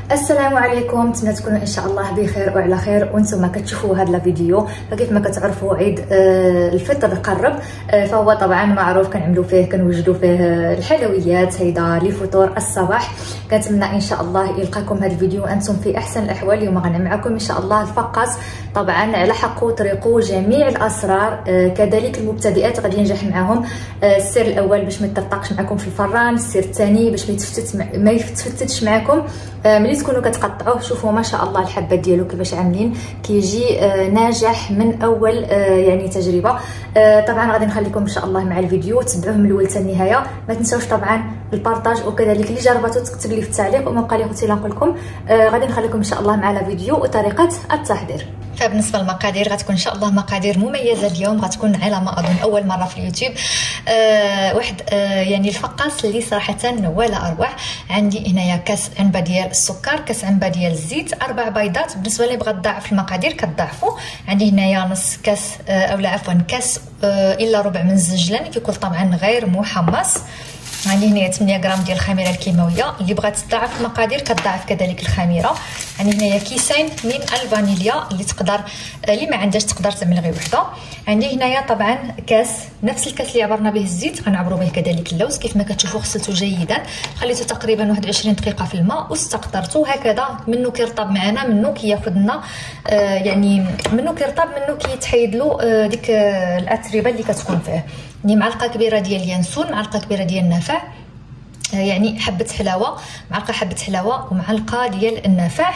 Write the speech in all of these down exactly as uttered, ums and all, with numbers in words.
السلام عليكم، نتمنى تكونوا ان شاء الله بخير وعلى خير وانتم كتشوفوا هذا الفيديو. فكيف ما كتعرفوا عيد الفطر قرب، فهو طبعا معروف كنعملوا فيه كنوجدوا فيه الحلويات هيدا لفطور الصباح. كنتمنى ان شاء الله يلقاكم هذا الفيديو انتم في احسن الاحوال. اليوم غنعمل معكم ان شاء الله الفقاس، طبعا على حق وطريقه جميع الاسرار، كذلك المبتدئات غادي ينجح معهم. السر الاول باش ما يطرطقش معكم في الفران، السر الثاني باش ما يتفتت ما يتفتتش معكم ملي تكونوا كتقطعوه. شوفوا ما شاء الله الحبات ديالو كيفاش عاملين، كيجي ناجح من اول يعني تجربه. طبعا غادي نخليكم ان شاء الله مع الفيديو، تبعوه من الاول حتى النهايه. ما تنساوش طبعا البارطاج، وكذلك اللي جربتو تكتب لي في التعليق. وما بقى لي اختي نقول لكم غادي نخليكم ان شاء الله مع الفيديو وطريقه التحضير. فبالنسبه للمقادير غتكون ان شاء الله مقادير مميزه اليوم، غتكون على ما اظن اول مره في اليوتيوب. آه واحد آه يعني الفقاس اللي صراحه ولا اروع. عندي هنايا كاس عنبه ديال السكر، كاس عنبه ديال الزيت، اربع بيضات. بالنسبه اللي بغات تضاعف المقادير كتضاعفوا. عندي هنايا نص كاس آه اولا عفوا كاس آه الا ربع من الزنجلان، كيكون طبعا غير محمص. عندي هنايا ثمانية غرام ديال الخميره الكيماويه، اللي بغات تضاعف المقادير كتضاعف كذلك الخميره. عندي هنايا كيسين من الفانيليا، اللي تقدر اللي ما عندهاش تقدر تعمل غير وحده. عندي هنايا طبعا كاس نفس الكاس اللي عبرنا به الزيت غنعبروا به كذلك اللوز. كيف ما كتشوفوا غسلته جيدا، خليته تقريبا واحد وعشرين دقيقه في الماء واستقطرته هكذا. منه كيرطب معنا، منه كياخذ لنا آه يعني منه كيرطب، منه كيتحيد له آه ديك آه الاتربه اللي كتكون فيه. يعني معلقه كبيره ديال اليانسون، معلقه كبيره ديال النافع، يعني حبه حلاوه، معلقه حبه حلاوه ومعلقه ديال النافع.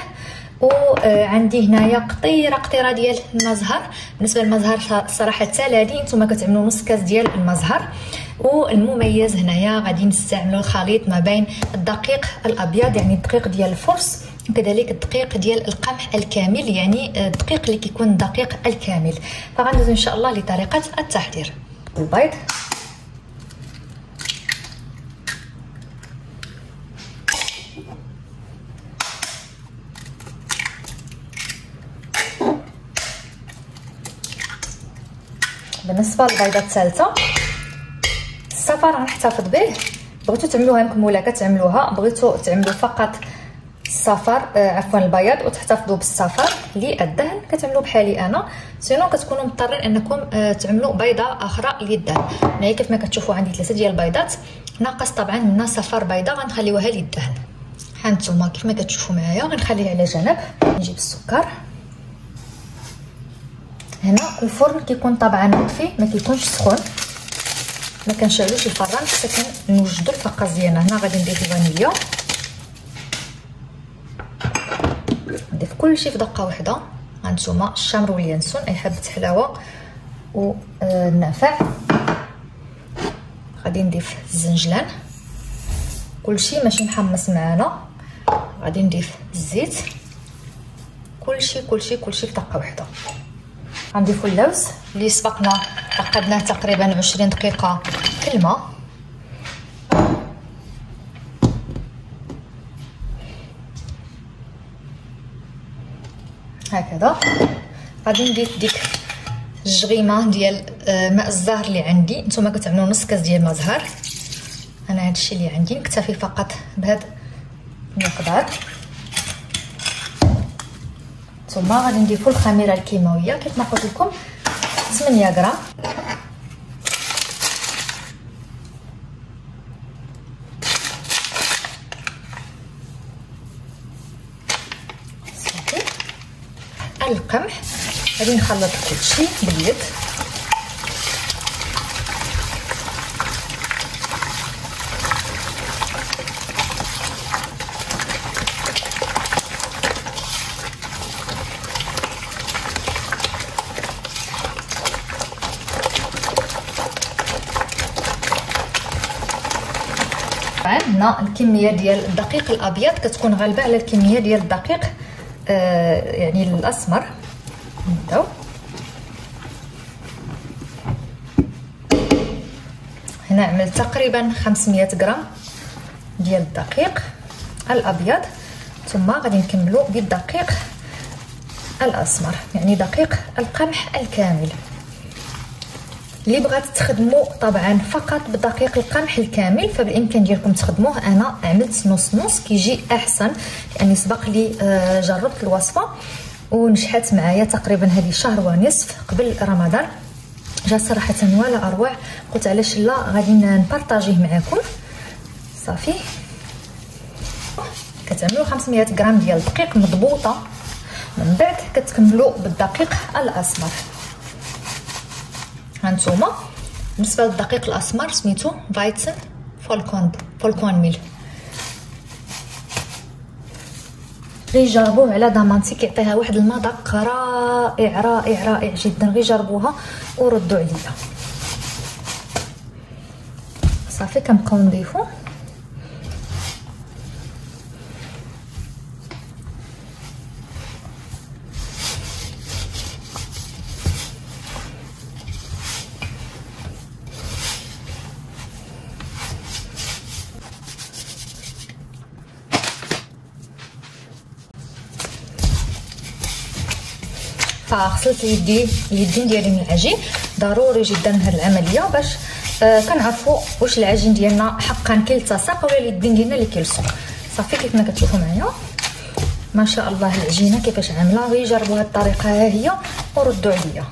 وعندي هنايا قطيره قطيره ديال المزهر. بالنسبه للمزهر صراحه التالي نتوما كتعملوا نص كاس ديال المزهر. والمميز هنايا غادي نستعملوا الخليط ما بين الدقيق الابيض، يعني الدقيق ديال الفرص، وكذلك الدقيق ديال القمح الكامل، يعني الدقيق اللي كيكون الدقيق الكامل. فغندوزو ان شاء الله لطريقه التحضير. البيض، بالنسبه للبيضه الثالثه الصفر غنحتفظ به. بغيتو تعملوها مكموله كتعملوها، بغيتو تعملوا فقط الصفر آه عفوا البياض وتحتفظوا بالصفر للدهن كتعملوا بحالي انا. سينو كتكونوا مضطرين انكم آه تعملوا بيضه اخرى للدهن. هنايا كيف ما كتشوفوا عندي ثلاثه ديال البيضات، ناقص طبعا لنا صفر بيضه غنخليوها للدهن. ها نتوما كيف ما كتشوفوا معايا غنخليه على جنب. نجيب السكر. هنا الفرن كيكون طبعا مطفي، ما كيكونش سخون، ما كنشعلوش الفران حتى كنوجدوا الفقاس ديالنا. هنا غادي نضيف الفانيليا، نضيف كلشي في دقه واحده. هانتوما الشمر واليانسون، اي حبه حلاوه والنافع. غادي نضيف الزنجلان، كلشي ماشي محمص معانا. غادي نضيف الزيت، كلشي كلشي كلشي في دقه واحده. غنضيفو اللوز اللي سبقنا عقدناه تقريبا عشرين دقيقه في الماء. هكذا. غادي نضيف ديك الجغيمه ديال ماء الزهر اللي عندي. نتوما كتعملوا نص كاس ديال ماء زهر، انا هادشي اللي عندي نكتفي فقط بهذا المقدار. ثم غادي نضيفوا الخميره الكيماويه كيف ما قلت لكم ثمانية غرام. صافي. القمح غادي نخلط كلشي باليد. هنا الكميه ديال الدقيق الابيض كتكون غالبه على الكميه ديال الدقيق آه يعني الاسمر. نبداو. هنا عملت تقريبا خمسمية غرام ديال الدقيق الابيض. ثم غادي نكملوا بالدقيق الاسمر، يعني دقيق القمح الكامل. اللي بغات تخدموا طبعا فقط بدقيق القمح الكامل فبالامكان ديالكم تخدموه. انا عملت نص نص كيجي احسن، يعني سبق لي آه جربت الوصفه ونجحت معايا تقريبا هذه شهر ونصف قبل رمضان، جا صراحه ولا اروع. قلت علاش لا غادي نبارطاجيه معكم. صافي كتعملوا خمسمية غرام ديال الدقيق مضبوطه، من بعد كتكملوا بالدقيق الاسمر. هانتوما بالنسبه للدقيق الاسمر سميتو فايتسن فولكون فولكون ميل، غير جربوه على ضمانتي كيعطيها واحد المذاق رائع رائع رائع جدا. غير جربوها وردوا عليا. صافي كنبقاو نضيفو فغسلت يدي اليدين ديالي من العجين. ضروري جدا هاد العمليه باش آه كنعرفوا واش العجين ديالنا حقا كيلتصق ولا اليدين ديالنا اللي كيلصقوا. صافي كيف ما كتشوفوا معايا ما شاء الله العجينه كيفاش عامله. غير جربوا هاد الطريقه ها هي وردوا عليا.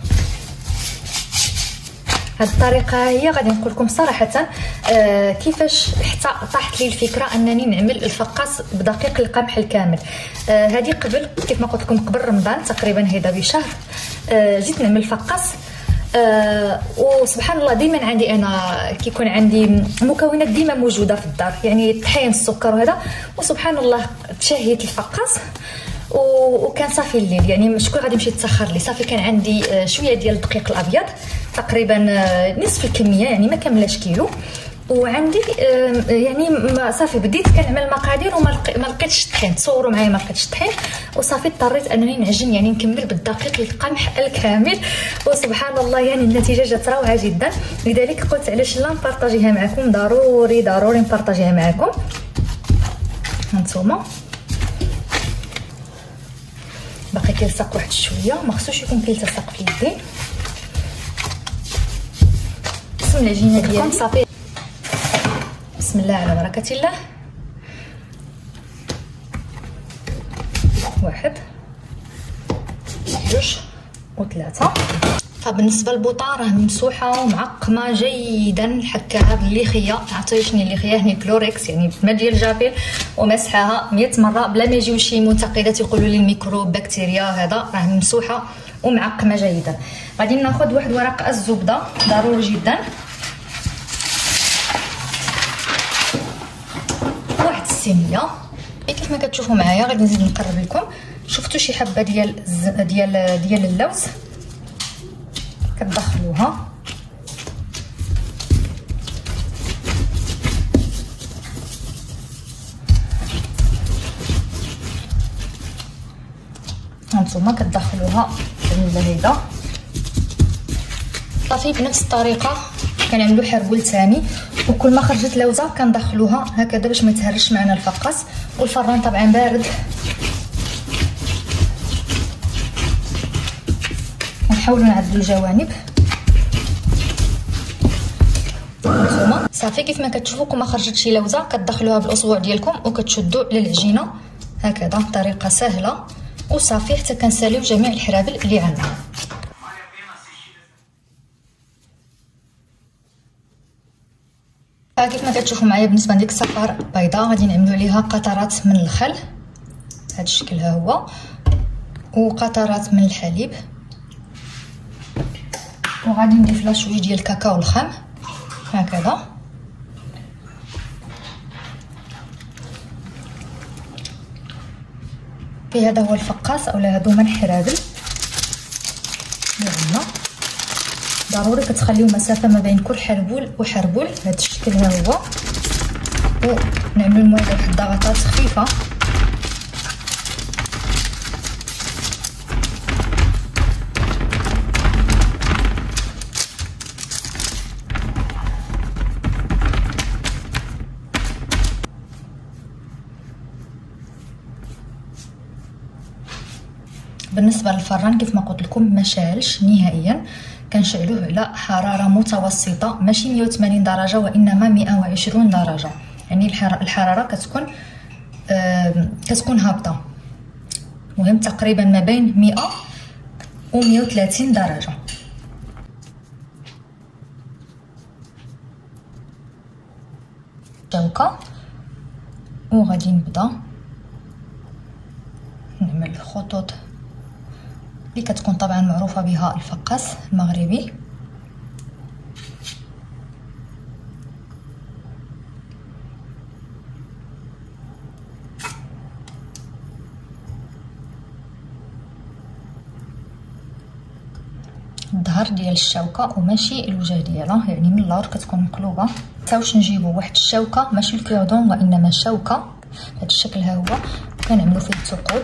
هاد الطريقه هي غادي نقول لكم صراحه آه كيفاش حتى طاحت لي الفكره انني نعمل الفقاس بدقيق القمح الكامل. آه هذه قبل كيف ما قلت لكم قبل رمضان تقريبا هيدا بشهر آه جيت نعمل الفقاس. آه وسبحان الله ديما عندي انا كيكون عندي مكونات ديما موجوده في الدار، يعني الطحين السكر وهذا، وسبحان الله تشهيت الفقاس وكان صافي الليل، يعني شكون غادي يمشي يتسخر لي. صافي كان عندي شويه ديال الدقيق الابيض تقريبا نصف الكميه، يعني ما كاملاش كيلو، وعندي يعني صافي بديت كنعمل المقادير وما ما لقيتش الطحين. تصوروا معايا ما لقيتش الطحين وصافي اضطريت انني نعجن، يعني نكمل بالدقيق القمح الكامل. وسبحان الله يعني النتيجه جات روعه جدا، لذلك قلت علاش لا نبارطاجيها معكم. ضروري ضروري نبارطاجيها معكم. هانتوما باقي كيلصق واحد شويه، ما خصوش يكون كيلتصق في يدي. بسم العجينه ديالي صافي. بسم الله على بركه الله. واحد جوج وثلاثه. فبالنسبه للبوطه راه ممسوحه ومعقمه جيدا، نحكاها بالليخيه، عطيتني الليخيه هني كلوريكس يعني ما ديال جابيل، ومسحها مية مره بلا ما يجيو شي منتقدات يقولوا لي الميكروب بكتيريا. هذا راه ممسوحه ومعقمه جيدا. غادي ناخذ واحد ورق الزبده ضروري جدا، واحد الصينيه كيف ما كتشوفوا معايا. غادي نزيد نقرب لكم. شفتوا شي حبه ديال ديال ديال اللوز كتدخلوها، هانتوما كتدخلوها في هيدا. صافي بنفس الطريقه كنعملوا حربول ثاني، وكل ما خرجت لوزه كندخلوها هكذا باش ما يتهرش معنا الفقاس. والفران طبعا بارد. نحاولوا نعدلوا الجوانب. هانتوما صافي كيف ما كتشوفوا كل ما خرجت شي لوزه كتدخلوها بالاصبع ديالكم وكتشدوا على العجينه هكذا بطريقه سهله، وصافي حتى كنساليو جميع الحرابل اللي عندنا. كيف ما كتشوفوا معايا بالنسبه لديك الصفار بيضاء غادي نعملوا عليها قطرات من الخل، هذا الشكل ها هو، وقطرات من الحليب، وغادي نضيف لها شويه ديال الكاكاو الخام هكذا. في هذا هو الفقاس اولا هادو هما الحرابل اللي عندنا. ضروري كتخليو مسافه ما بين كل حربول وحربول بهذا الشكل ها هو، ونعملوا المويه واحد الضغطات خفيفه. بالنسبه للفران كيف ما قلت لكم ما شالش نهائيا، كنشعلوه على حراره متوسطه، ماشي مية وثمانين درجه وانما مية وعشرين درجه، يعني الحراره كتكون آه كتكون هابطه، مهم تقريبا ما بين مية و مية وثلاثين درجه. الشوكه وغادي نبدا نعمل الخطوط اللي كتكون طبعا معروفه بها الفقاس المغربي. الظهر ديال الشوكه وماشي الوجه ديالها، يعني من اللور كتكون مقلوبه. متساوش نجيبو واحد الشوكه ماشي الكيودون وانما شوكه بهذا الشكل ها هو، كنعملو فيه الثقوب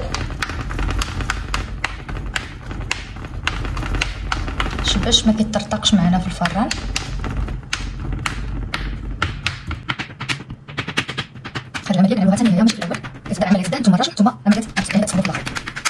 باش ما كيطرطقش معنا في الفران. خلي العمليه كنعملوها ثاني هي ماشي في الاول، كتبدا عمليه تبدا ثم رجع ثم عمليه تصبر في الاخر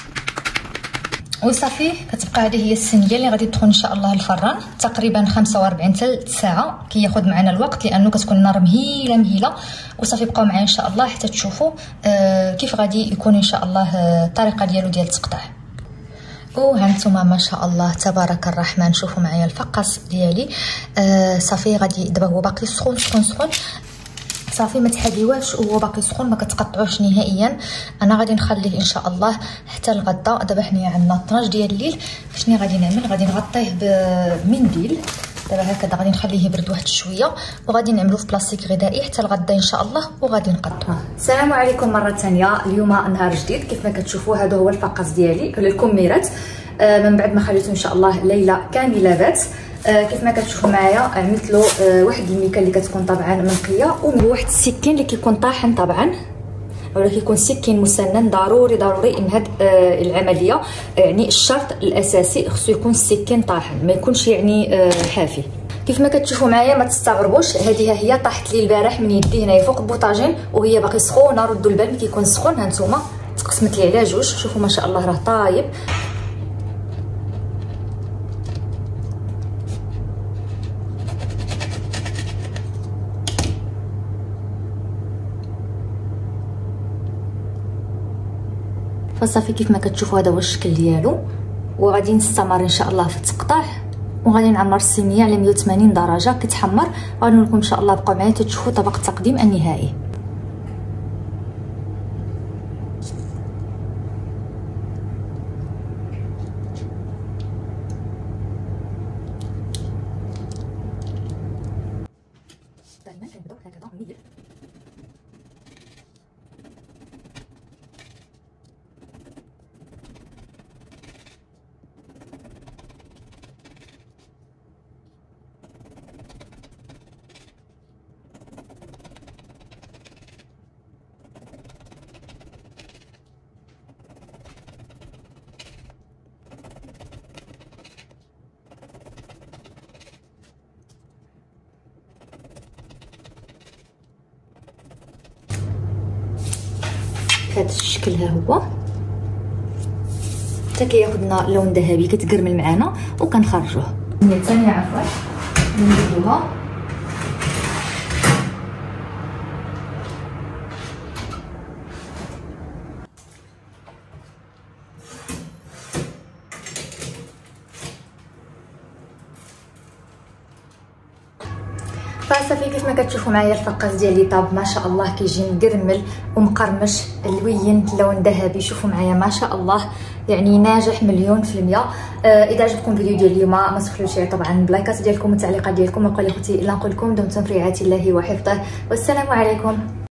وصافي. كتبقى هذه هي الصينيه اللي غادي تدخل ان شاء الله الفران تقريبا خمسة وأربعين حتى ساعه، كياخذ معنا الوقت لانه كتكون النار مهيله مهيله. وصافي بقاو معايا ان شاء الله حتى تشوفوا آه كيف غادي يكون ان شاء الله الطريقه ديالو ديال التقطاع. وهانتوما ما شاء الله تبارك الرحمن، شوفوا معايا الفقاس ديالي آه صافي غادي دابا هو باقي سخون سخون سخون صافي، ما تحريوهش وهو باقي سخون، ما كتقطعوش نهائيا. انا غادي نخليه ان شاء الله حتى الغدا. دابا حنايا عندنا اثناش ديال الليل، شنو غادي نعمل؟ غادي نغطيه بمنديل دابا هكذا، غادي نخليه يبرد واحد شويه وغادي نعملوه في بلاستيك غذائي حتى الغدا ان شاء الله وغادي نقطعوه. السلام عليكم مره ثانيه. اليوم نهار جديد كيف ما كتشوفوا، هذا هو الفقاس ديالي للكميرات آه من بعد ما خليته ان شاء الله ليله كامله بات. آه كيف ما كتشوفوا معايا عملت له آه واحد الميكه اللي كتكون طبعا منقيه، وواحد السكين اللي كيكون طاحن طبعا، ولا كيكون سكين مسنن. ضروري ضروري ان هاد آه العمليه يعني الشرط الاساسي خصو يكون السكين طاحن، ما يكونش يعني آه حافي. كيف ما كتشوفوا معايا ما تستغربوش، هذه هي طاحت لي البارح من يدي هنايا فوق البوطاجين وهي باقي سخونه. ردوا البال ملي كيكون سخون. ها نتوما تقسمت لي على جوج، شوفوا ما شاء الله راه طايب. فصافي كيف ما كتشوفوا هذا هو الشكل ديالو، وغادي نستمر ان شاء الله في التقطاع، وغادي نعمر الصينيه على مية وثمانين درجه كتحمر. غادي نقول لكم ان شاء الله بقاو معايا تشوفوا طبق التقديم النهائي. بهذا الشكل ها هو، حتى كياخذ لنا لون ذهبي كتقرمل معانا وكنخرجوه. الثانيه عفوا نديروها فصافي. كيف ما كتشوفوا معايا الفقاس ديالي طاب ما شاء الله، كيجي مقرمل ومقرمش اللوين لون ذهبي. شوفوا معايا ما شاء الله يعني ناجح مليون في المية. آه اذا عجبكم الفيديو ديال اليوم ما تبخلوش طبعا باللايكات ديالكم والتعليقات ديالكم. ونقول لكم دمتم في رعايه الله وحفظه، والسلام عليكم.